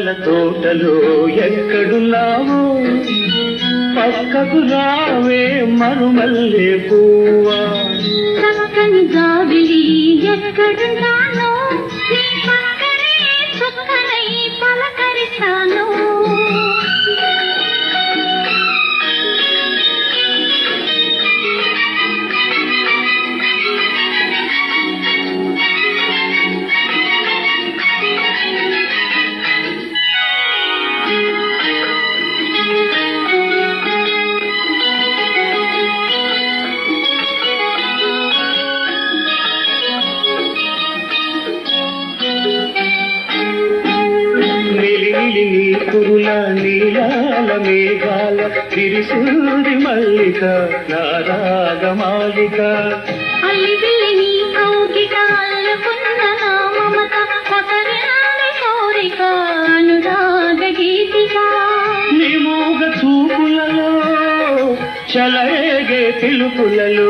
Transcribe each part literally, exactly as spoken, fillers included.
చుక్కల తోటలో ఎక్కడున్నావో పక్కకు రావే మరుమల్లే పువ్వా చక్కని జాబిలి ఎక్కడున్నానో నీ పక్కనే చుక్కనై పలకరిస్తాను నీ కురుల నీలాల మేఘాల తిరిసూరి మల్లిక నారాగమాలిక అల్లిబిల్లి నీ కౌగిట అల్లుకున్న నా మమత కొసరినాడి కోరిక అనురాగ గీతిక నీ మూగ చూపులలో చలరేగే పిలుపులలో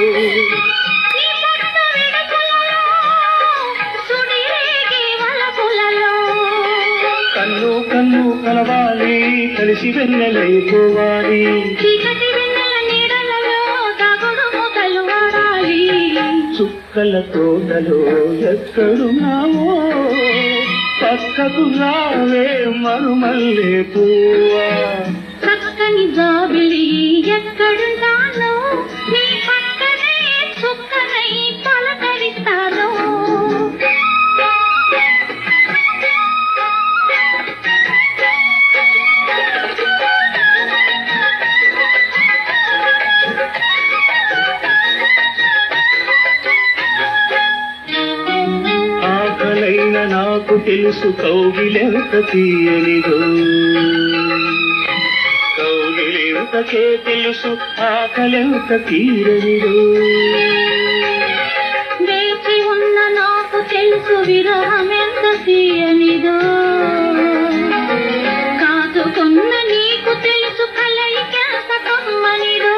కన్ను కన్ను కలవాలి కలిసి వెన్నెలైపోవాలి చీకటి వెన్నెల నీడలలో తాగుడు మూతలు వాడాలి చుక్కల తోటలో ఎక్కడున్నావో పక్కకు రావే మరుమల్లే పువ్వా చక్కని జాబిలి ఎక్కడున్నానో నీ పక్కనే చుక్కనై పలకరిస్తాను ఆకలైన నాకు తెలుసు కౌగిలెంత తీయనిదో కౌగిలెంతకే తెలుసు ఆకలెంత తీరనిదో వేచి ఉన్న నాకు తెలుసు విరహమెంత తీయనిదో కాదుకున్న నీకు తెలుసు కలయికెంత కమ్మనిదో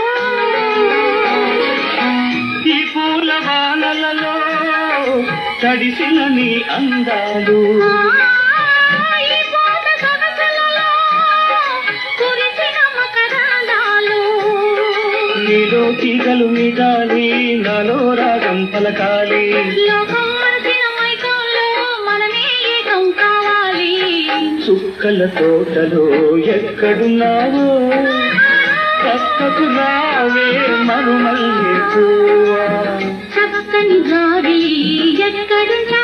ఈ పూల వానలలో తడిసిన నీ అందాలు ఈ పూట సొగసులలో కురిసిన మకరందాలు నీలో తీగలు మిగాలి నాలో రాగం పలకాలి లోకం మరచిన మైకంలో మనమే ఏకం కావాలి చుక్కల తోటలో ఎక్కడున్నావో పక్కకు రావే మరుమల్లే పువ్వా చక్కని జాబిలి ఎక్కడున్నా